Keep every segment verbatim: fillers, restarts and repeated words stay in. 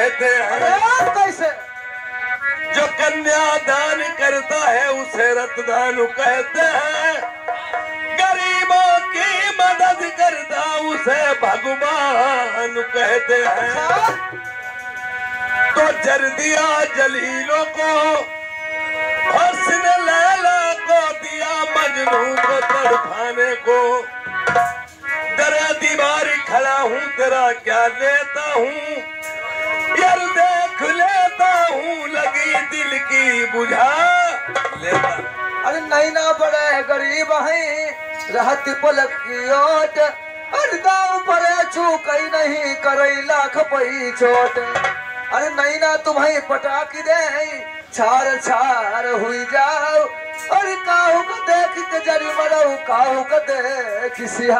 कहते हैं। कैसे? जो कन्यादान करता है उसे रतदान कहते हैं। गरीबों की मदद करता उसे भगवान कहते हैं। तो जर दिया जलीलों को, हुस्न लैला को दिया मजनू को तड़पाने को। तेरा दीवार खड़ा हूँ, तेरा क्या लेता हूँ, यार देख लेता हूँ, लगी दिल की बुझा लेता। अरे नहीं ना बड़े गरीब हैं, रहती पलक की ओट, अरे दाव पर छू कहीं नहीं करई लाख पई चोट। अरे नहीं ना तुम्हें पटाकी दे, छार छार हुई जाओ, अरे काहू को देख के जरी मरो, काहू को देख सिया।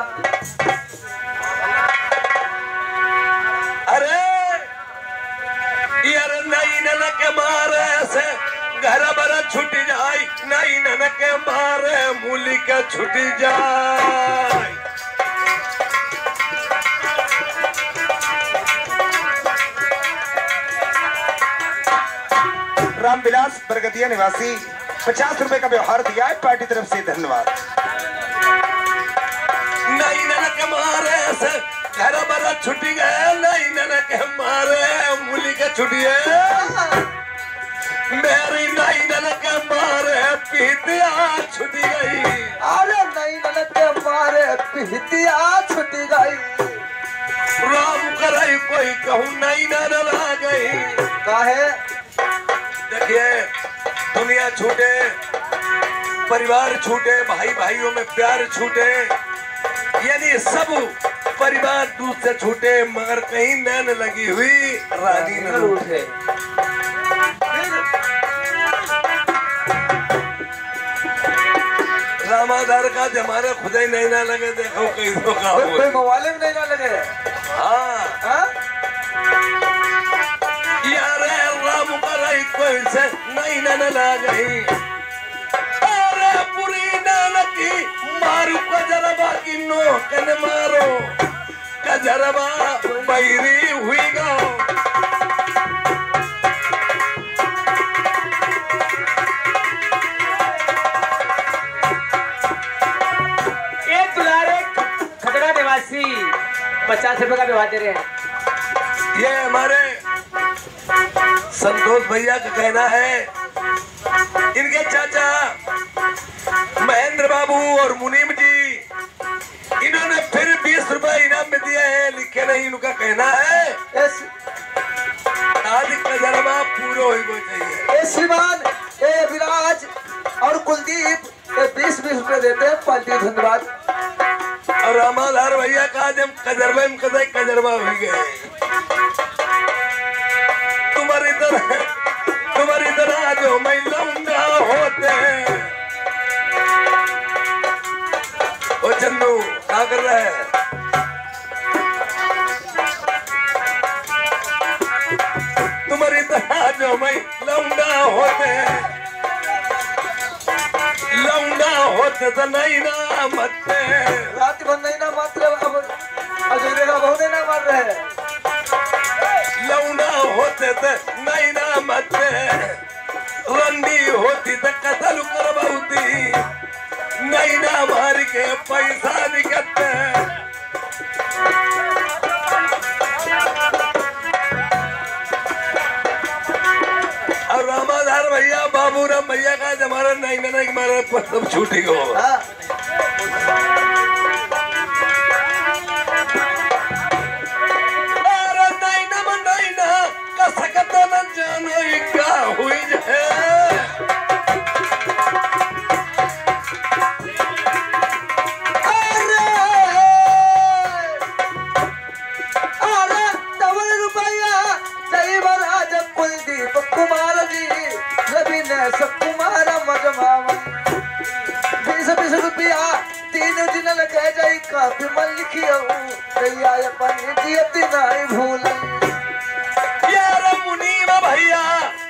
अरे यार नहीं नन के मारे से घर बर छुट जाए, नहीं नन के मारे मूली के छुट जाए। रामविलास बरगदिया निवासी पचास रुपए का व्यवहार दिया है, पार्टी तरफ से धन्यवाद। नहीं नन के मारे से घर बर छुट गए, नहीं नन के मारे मूली के छुटिए। मेरी नहीं नन के मारे पीतिया छुट गई। अरे नहीं नन के मारे पीतिया छुट गई। राम करे कोई कहूँ नहीं नन आ गई। काहे? देखिए दुनिया छूटे, परिवार छूटे, भाई भाइयों में प्यार छूटे, यानी सब परिवार दूर से छूटे, मगर कहीं नैन लगी हुई रानी न रूठे। रामाधार का जमाना खुद ही नहीं ना लगे। देखो कहीं तो का कोई मोबाइल में नहीं ना लगे। हाँ हाँ? यार राम कराई कोई से नहीं न ला गई। अरे पूरी नान की मारू कजरबा की नोकन मारो, कजरबा बैरी हुई गाओ। एक दुलारे खतरा निवासी पचास रुपए का व्यवहार दे रहे हैं। ये हमारे संतोष भैया का कहना है, इनके चाचा महेंद्र बाबू और मुनीम जी, इन्होंने फिर बीस रुपए इनाम में दिए हैं, लिखे नहीं। इनका कहना है एस, आज कजरबा पूरा हो चाहिए। ए श्रीमान, ए विराज और कुलदीप ये बीस बीस रुपए देते हैं, पार्टी धन्यवाद। और रामाधार भैया का जब कजरबा में कदे कजरबा हो गए। तुम्हारी तरह तुम्हारी तरह जो मैं लौंडा होते हैं। ओ चन्नू क्या कर रहा है? तुम्हारी तरह जो मैं लौंडा होते हैं, लौंडा होते तो नहीं ना मरते। रात भर नहीं ना मात्र अब अजूरे का बहुत ना मार रहे हैं। लौंडा होते तो नहीं ना मरते, रंडी होती तो कतल करवाती, नहीं ना मार के पैसा निकलते। और रामाधार भैया बाबूराम भैया का जमाना नहीं ना नहीं मारा सब छूटी गो। हाँ? अरे नहीं ना नहीं ना कसकत न जानो क्या हुई है। अरे अरे डबल रुपया जय महाराज कुलदीप कुमार जी, रवि ने सब कुमार मजमावन। बीस बीस रुपया तीन दिन लगे जाई, काफी मन लिखियो दैया अपन जियती नहीं भूल। यार मुनीम भैया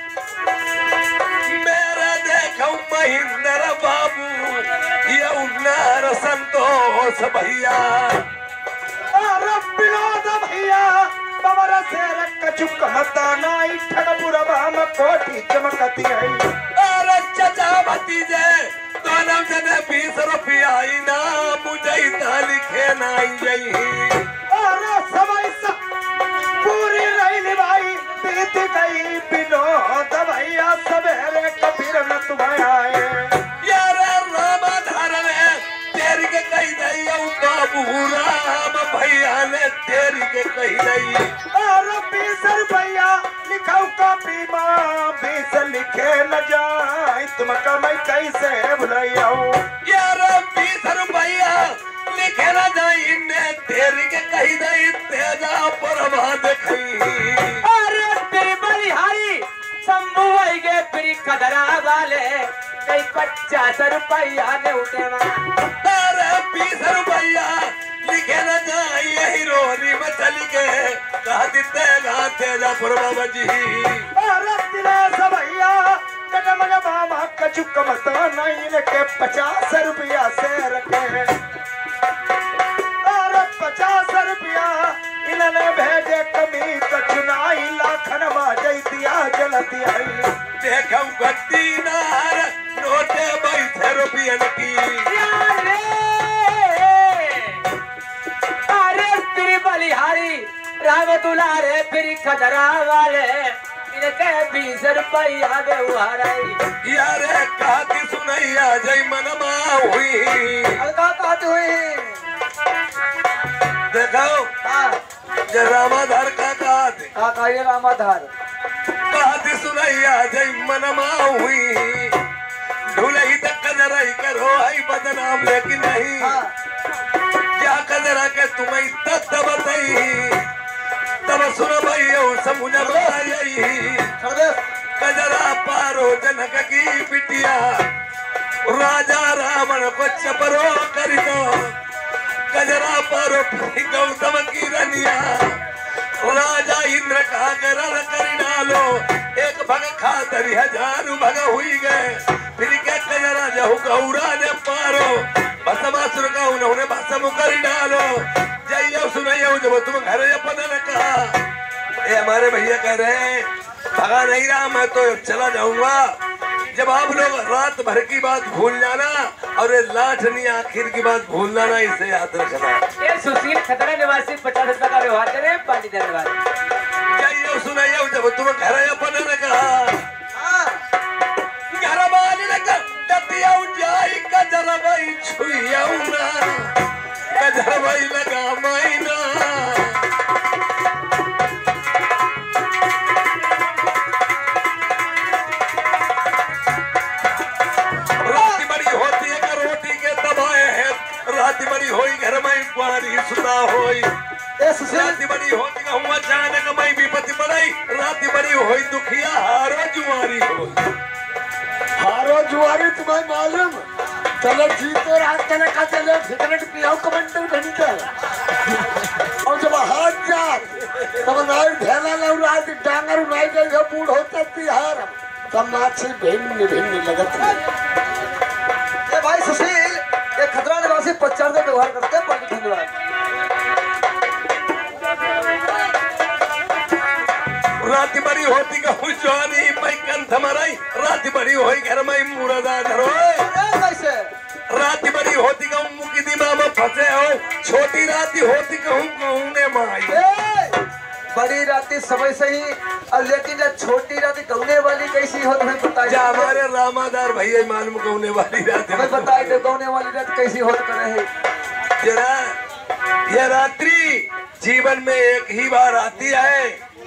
मेरा देखो महेंद्र बाबू, ये उन्नार संतोष भैया। अरे विनोद भैया, बाबा से कछु कमता नाई ठगपुरा बाम कोठी चमकती है। अरे चचा भतीजे दोनों जने बीस रुपया आई ना मुझे इतना लिखे नहीं यही। अरे समय सा पूरी रही भाई बीत गई बिनो दवाइया सवेरे कबीर न तुम्हें आए। यार रामा धारण है तेरी के कही नहीं बाबू राम भैया ने तेरी के कही नहीं। अरे बीस रुपया लिखाऊ कॉपी माँ बीस लिखे न जाए तुम कमाई कैसे भुलाइया। यार बीस रुपया लिखे न जाए ने तेरी के कही नहीं तेजा बर्बाद खई। अरे तेरी बलिहारी शंभू आई गे फिर कदरा वाले कई पचास रुपया ने उठे अरे बीस रुपया लिखे न जाए यही रोरी में चली गए कहा दिते गा तेजा बाबा जी। अरे दिनेश भैया जगमग बाबा कछु कमता नहीं के पचास रुपया से रखे। अरे पचास रुपया इन्होंने भेजे कमी कछु नाई लाखन माजई दिया जलती है। देखो गद्दी नार नोटे बैठे रुपयन की। अरे तेरी बलिहारी राम दुलारे फिर खदरा वाले इनके बीस रुपया दे उहाराई। यार कहती सुनैया जय मनमा हुई। अलका कहती हुई देखो हाँ जय रामाधार का कहते हाँ कहिए रामाधार कहती सुनैया जय मनमा हुई। ढूलही तक कजराई करो आई बदनाम लेकिन नहीं। हाँ क्या कजरा के तुम्हें तब बताई तब सुन भैया समझ आई। कजरा पारो जनक की बिटिया राजा रावण को चपरो कर दो। कजरा पारो गौतम की रनिया राजा इंद्र का गरण कर डालो। एक भग खातरी हजार भग हुई गए फिर के कजरा जहु गौरा ने पारो भसमासुर का उन्होंने भसम कर डालो। जय सुनैया जब तुम घर अपन ने कहा ये हमारे भैया कह रहे हैं भगा नहीं रहा मैं तो चला जाऊंगा। जब आप लोग रात भर की बात भूल जाना और ये लाठनी आखिर की बात भूलना ना इसे याद रखना। ये सुशील खतरा निवासी पचास रुपया का व्यवहार करे पार्टी धन्यवाद। जय सुनैया जब तुम घर अपन ने कहा घर वाली ने कहा जाई कजर भाई छुइया ना कजर भाई लगा मायना। रात बड़ी होती है रोटी के दबाए है रात बड़ी होई घर में कुआरी सुना होई। रात बड़ी होती का हुआ अचानक मई विपत्ति बढ़ाई रात बड़ी होई दुखिया हारो जुआरी होई। हारो जुआरी तुम्हें मालूम चलो जीते रात चले का चले सिगरेट पियाओ कमेंटर घंटे और जब हाथ जा तब नाई ढेला लग रात डांगर नाई गई है बूढ़ होता तिहार तब नाची भिन्न भिन्न लगत ये भाई सुशील ये खतरा निवासी पचास का व्यवहार करते हैं बड़ी धन्यवाद। रात बड़ी होती का हुजवानी मैं कंठ मराई रात बड़ी होई घर में मुरादा धरो। कैसे रात बड़ी होती का मुकी दिमाग में फंसे हो छोटी रात होती कहूँ कहूँ ने माई। बड़ी राती समय से ही और लेकिन जब छोटी राती गौने वाली कैसी हो तुम्हें बताइए। जा हमारे रामादार भैया मालूम गौने वाली रात हमें बताइए दे गौने वाली रात कैसी हो तो रहे। जरा यह रात्रि जीवन में एक ही बार आती है।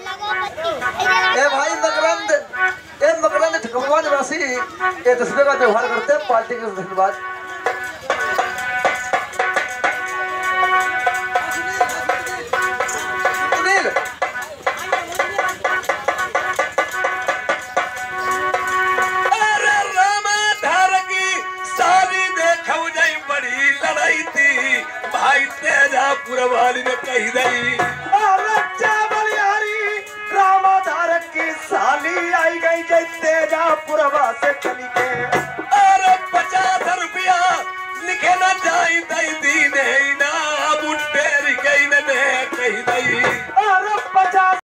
ए भाई मकरंद ए मकरंद ठकुआ निवासी ये दूसरे का व्यवहार करते हैं पार्टी के धन्यवाद। सुनील अरे रामाधार की सारी देखो जाई बड़ी लड़ाई थी भाई तेजापुर वाली ने कही दी। रामाधार की साली आई गई जय तेजापुरवा से चली के। अरे पचास रुपया लिखे न जाई दई दी नहीं ना मुट्ठेरी गई ने कही दई।